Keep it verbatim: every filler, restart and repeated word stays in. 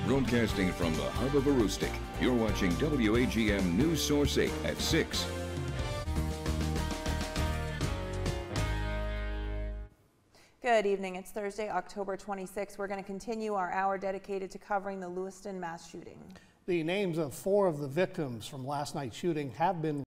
Broadcasting from the hub of Aroostook, you're watching W A G M Newssource eight at six. Good evening. It's Thursday, October twenty-sixth. We're going to continue our hour dedicated to covering the Lewiston mass shooting. The names of four of the victims from last night's shooting have been